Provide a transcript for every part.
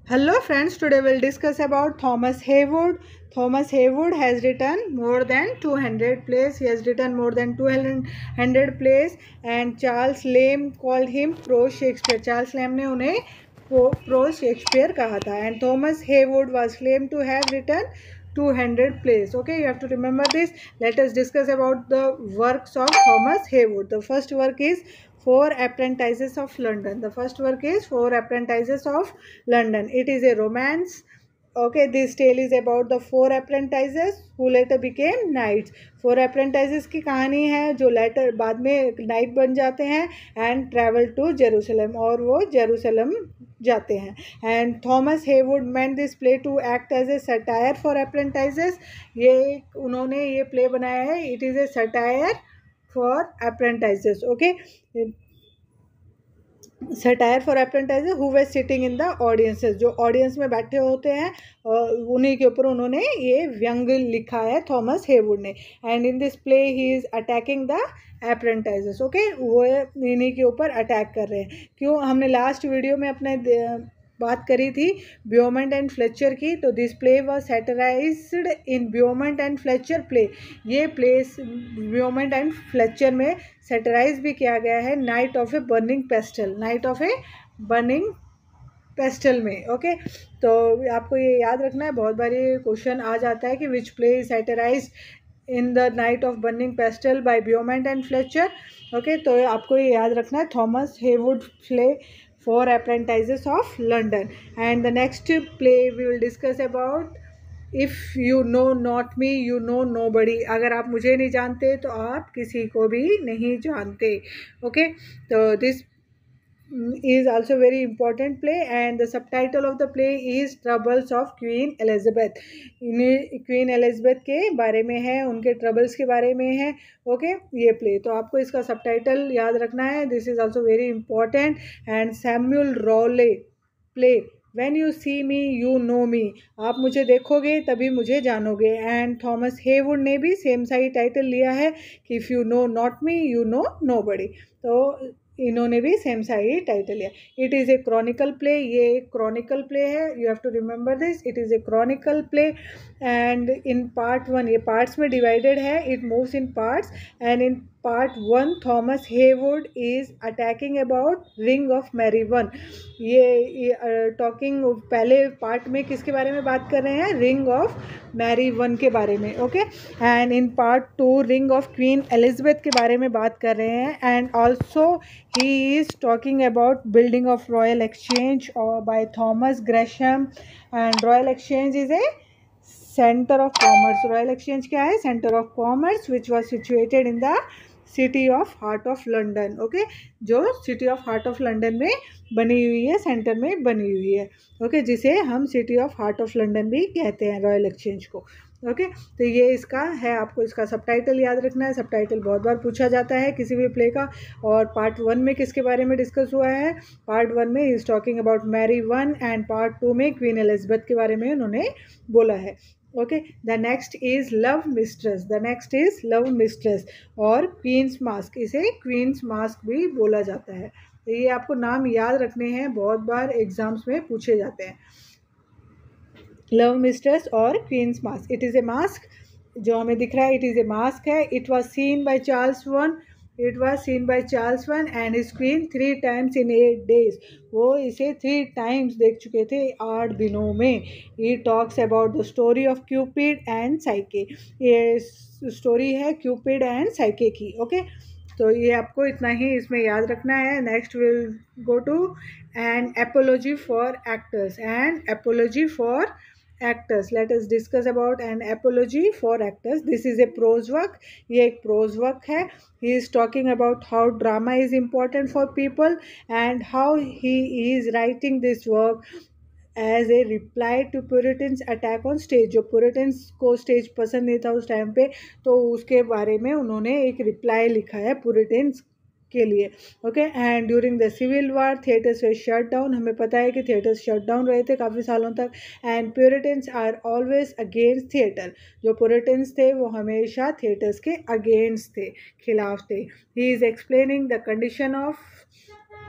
Hello friends, today we'll discuss about Thomas Heywood. Thomas Heywood has written more than 200 plays. He has written more than 200 plays and Charles Lamb called him Pro Shakespeare. Charles Lamb ने उन्हें Pro Shakespeare कहा था and Thomas Heywood was claimed to have written 200 plays. Okay, you have to remember this. Let us discuss about the works of Thomas Heywood. The first work is Four Apprentices of London. The first work is Four Apprentices of London. It is a romance. Okay, this tale is about the four apprentices who later became knights. Four apprentices की कहानी है जो later बाद में knight बन जाते हैं and travel to Jerusalem और वो Jerusalem जाते हैं. And Thomas Heywood meant this play to act as a satire for apprentices. ये उन्होंने ये play बनाया है. It is a satire for apprentices. Okay, satire for apprentices who they sitting in the audiences, जो audience में बैठे होते हैं उन्हीं के ऊपर उन्होंने ये व्यंग लिखा है थॉमस हेवुड ने. And in this play he is attacking the apprentices. Okay, वो इन्हीं के ऊपर अटैक कर रहे हैं. क्यों, हमने लास्ट वीडियो में अपने बात करी थी ब्योमंट एंड फ्लेचर की. तो this play was satirised in Beaumont and Fletcher play. ये प्ले ब्योमंट एंड फ्लेचर में सैटराइज भी किया गया है Knight of a Burning Pestle. Knight of a Burning Pestle में. ओके, तो आपको ये याद रखना है. बहुत बार ये क्वेश्चन आ जाता है कि which play satirise in the Knight of Burning Pestle by Beaumont and Fletcher. Okay, तो आपको ये याद रखना है Thomas Heywood play Four Apprentices of London. And the next play we will discuss about If You Know Not Me, You Know Nobody. अगर आप मुझे नहीं जानते तो आप किसी को भी नहीं जानते. Okay, तो this is also very important play and the subtitle of the play is Troubles of Queen Elizabeth. Queen Elizabeth के बारे में है, उनके ट्रबल्स के बारे में है. ओके, ये प्ले तो आपको इसका सबटाइटल याद रखना है. This is also very important. And Samuel Rowley play When You See Me, You Know Me. आप मुझे देखोगे तभी मुझे जानोगे. एंड थॉमस हेवुड ने भी सेम सा ही टाइटल लिया है कि if you know not me you know nobody. तो इन्होंने भी सेम सा ही टाइटल लिया. It is a chronicle play. ये एक क्रॉनिकल प्ले है. You have to remember this. It is a chronicle play and in part one, ये पार्ट्स में डिवाइडेड है. It moves in parts and in part one Thomas Heywood is attacking about रिंग of Mary one. ये talking पहले part में किसके बारे में बात कर रहे हैं? रिंग ऑफ मैरी वन के बारे में. Okay, and in part two रिंग ऑफ क्वीन एलिजाबेथ के बारे में बात कर रहे हैं. And also he is talking about building of Royal Exchange by Thomas Gresham. And Royal Exchange is a centre of commerce. Royal Exchange क्या है? Centre of commerce which was situated in the city of heart of London. Okay, जो city of heart of London में बनी हुई है, centre में बनी हुई है. ओके, जिसे हम city of heart of London भी कहते हैं रॉयल एक्सचेंज को. ओके, तो ये इसका है. आपको इसका सबटाइटल याद रखना है. सबटाइटल बहुत बार पूछा जाता है किसी भी प्ले का. और पार्ट वन में किसके बारे में डिस्कस हुआ है? पार्ट वन में is talking about Mary one and part two में क्वीन एलिजाबेथ के बारे में उन्होंने बोला है. Okay, the next is love mistress. The next is love mistress और क्वींस मास्क. इसे क्वींस मास्क भी बोला जाता है. तो ये आपको नाम याद रखने हैं, बहुत बार एग्जाम्स में पूछे जाते हैं. लव मिस्ट्रेस और queen's mask. It is a mask जो हमें दिख रहा है. इट इज़ ए मास्क है. It was seen by Charles one. It was seen by Charles one and his queen 3 times in 8 days. वो इसे 3 times देख चुके थे 8 दिनों में. ही talks about the story of Cupid and Psyche. ये स्टोरी है क्यूपिड एंड साइके की. ओके, तो ये आपको इतना ही इसमें याद रखना है. Next will go to an apology for actors. And apology for actors. Let us discuss about an apology for actors. This is a prose work. ये एक prose work है. He is talking about how drama is important for people and how he is writing this work as a reply to Puritans attack on stage. जो Puritans को stage पसंद नहीं था उस time पे, तो उसके बारे में उन्होंने एक रिप्लाई लिखा है Puritans के लिए. Okay, and during the civil war theatres were shut down. हमें पता है कि थिएटर्स शट डाउन रहे थे काफ़ी सालों तक. And Puritans are always against theatre. जो प्यूरिटन्स थे वो हमेशा थिएटर्स के अगेंस्ट थे, खिलाफ थे. He is explaining the condition of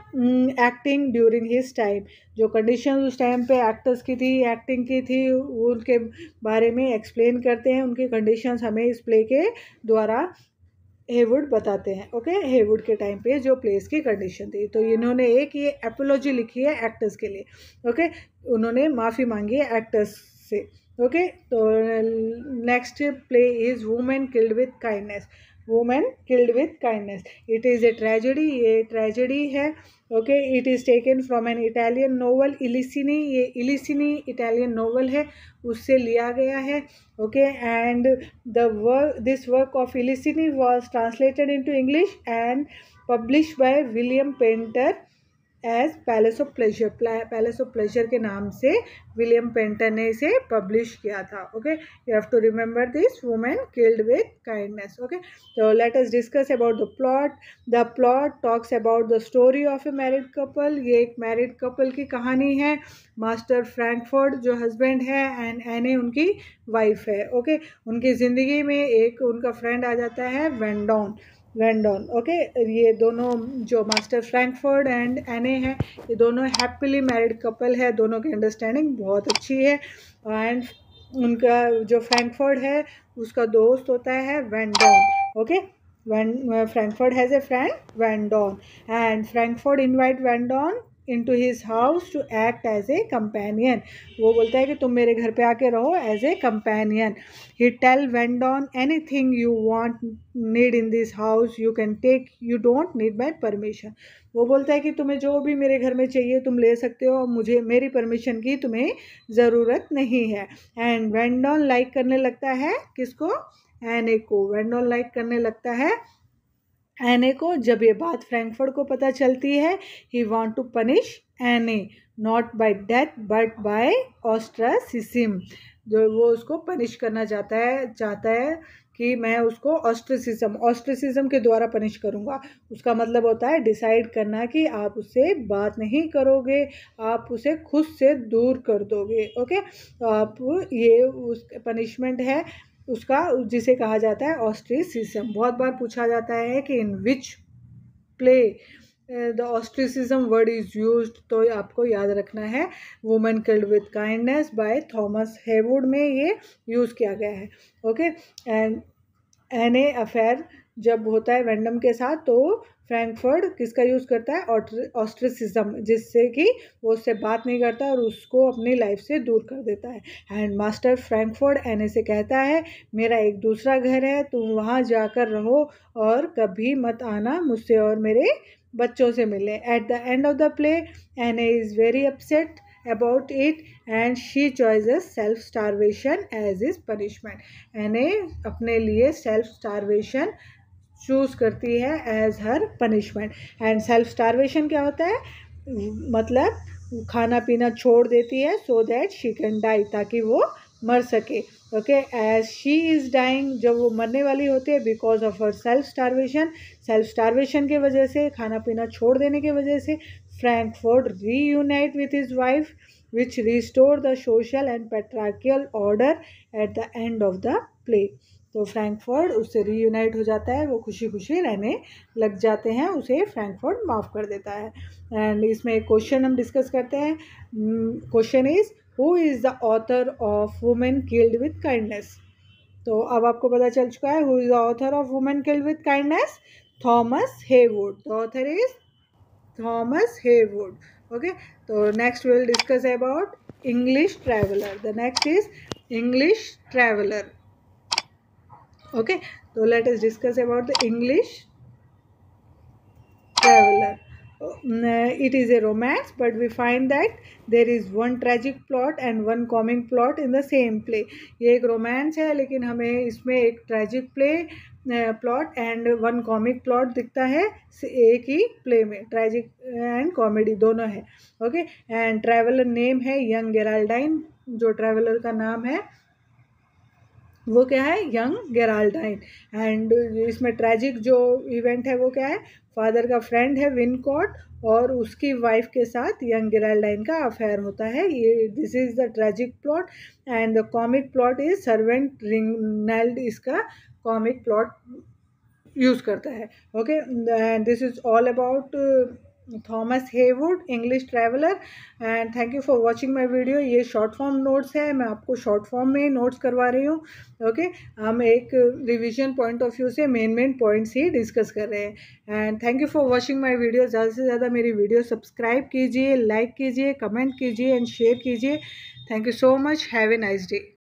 acting during his time, जो कंडीशन उस टाइम पे एक्टर्स की थी, एक्टिंग की थी, उनके बारे में एक्सप्लेन करते हैं, उनकी कंडीशंस हमें इस प्ले के द्वारा हेवुड बताते हैं। ओके, हेवुड के टाइम पे जो प्लेस की कंडीशन थी, तो इन्होंने एक ये एपोलॉजी लिखी है एक्टर्स के लिए। ओके, उन्होंने माफ़ी मांगी है एक्टर्स से। ओके, तो next play is women killed with kindness. Women killed with kindness, it is a tragedy, ये ट्रेजेडी है। Okay, it is taken from an Italian novel Illicini, ये इलिसिनी इटालियन नोवेल है, उससे लिया गया है। Okay, and the work this work of Elicini was translated into English and published by William Painter as Palace of Pleasure। Palace of Pleasure के नाम से William painter ने इसे पब्लिश किया था। Okay, you have to remember this, women killed with kindness. Okay, तो let us discuss about the plot. The plot talks about the story of a married couple, ये एक मैरिड कपल की कहानी है। मास्टर फ्रैंकफर्ट जो husband है and Anne उनकी wife है। ओके, उनकी ज़िंदगी में एक उनका फ्रेंड आ जाता है वेंडॉन। ओके, ये दोनों जो मास्टर फ्रैंकफर्ट एंड एने हैं, ये दोनों हैप्पीली मैरिड कपल है, दोनों की अंडरस्टैंडिंग बहुत अच्छी है। एंड उनका जो फ्रैंकफर्ट है उसका दोस्त होता है Wendon. Okay, Frankfurt has a friend Wendon and Frankfurt invite Wendon into his house to act as a companion। वो बोलता है कि तुम मेरे घर पे आके रहो as a companion। he tell Vendon anything you want need in this house you can take, you don't need my permission। वो बोलता है कि तुम्हें जो भी मेरे घर में चाहिए तुम ले सकते हो, मुझे मेरी परमिशन की तुम्हें ज़रूरत नहीं है। एंड वेंडॉन लाइक करने लगता है किसको? एने को। वेंडॉन लाइक करने लगता है एने को। जब ये बात फ्रैंकफर्ट को पता चलती है, he want to punish Anne not by death but by ostracism, जो वो उसको पनिश करना चाहता है कि मैं उसको ऑस्ट्रिसिज्म के द्वारा पनिश करूँगा। उसका मतलब होता है डिसाइड करना कि आप उससे बात नहीं करोगे, आप उसे खुद से दूर कर दोगे। ओके, तो आप ये उस पनिशमेंट है उसका, जिसे कहा जाता है ऑस्ट्रिसिज्म। बहुत बार पूछा जाता है कि in which play the ostracism word is used, तो आपको याद रखना है women killed with kindness by Thomas Heywood में ये यूज़ किया गया है। ओके, एंड एने अफेयर जब होता है वेंडम के साथ, तो फ्रैंकफर्ट किसका यूज़ करता है? ऑस्ट्रिसिज्म, जिससे कि वो उससे बात नहीं करता और उसको अपनी लाइफ से दूर कर देता है। एंड मास्टर फ्रैंकफर्ट एने से कहता है मेरा एक दूसरा घर है, तुम वहाँ जाकर रहो और कभी मत आना मुझसे और मेरे बच्चों से मिले। At the end of the play Anne is very upset about it and she chooses self starvation as his punishment। एने अपने लिए self starvation चूज करती है as her punishment. And self starvation क्या होता है? मतलब खाना पीना छोड़ देती है so that she can die, ताकि वो मर सके। Okay, as she is dying, जब वो मरने वाली होती है because of her self starvation के वजह से, खाना पीना छोड़ देने की वजह से, Frankfurt reunite with his wife which restore the social and patriarchal order at the end of the play. तो फ्रैंकफर्ट उससे रीयूनाइट हो जाता है, वो खुशी खुशी रहने लग जाते हैं, उसे फ्रैंकफर्ट माफ़ कर देता है। एंड इसमें एक क्वेश्चन हम डिस्कस करते हैं। Question is who is the author of women killed with kindness. तो अब आपको पता चल चुका है who is the author of women killed with kindness, Thomas Heywood. The author is Thomas Heywood. Okay, तो next will discuss about English traveller. The next is English traveller. Okay, so let us discuss about the English Traveler। It is a romance, but we find that there is one tragic plot and one comic plot in the same play। ये एक romance है लेकिन हमें इसमें एक tragic plot and one comic plot दिखता है एक ही प्ले में। ट्रेजिक एंड कॉमेडी दोनों है। ओके, एंड ट्रैवलर नेम है यंग गेराल्डाइन। जो ट्रैवलर का नाम है वो क्या है? Young Geraldine. एंड इसमें ट्रेजिक जो इवेंट है वो क्या है? फादर का फ्रेंड है विनकॉट और उसकी वाइफ के साथ यंग गेराल्डाइन का अफेयर होता है। ये this is the tragic plot and the comic plot is servant Reignald, इसका कॉमिक प्लॉट यूज़ करता है। Okay, and this is all about Thomas Heywood, English traveller. And thank you for watching my video. ये short form notes है, मैं आपको short form में notes करवा रही हूँ। ओके, हम एक रिवीजन पॉइंट ऑफ व्यू से मेन पॉइंट्स ही डिस्कस कर रहे हैं। And thank you for watching my video. ज़्यादा से ज़्यादा मेरी वीडियो सब्सक्राइब कीजिए, लाइक कीजिए, कमेंट कीजिए एंड शेयर कीजिए। Thank you so much. Have a nice day.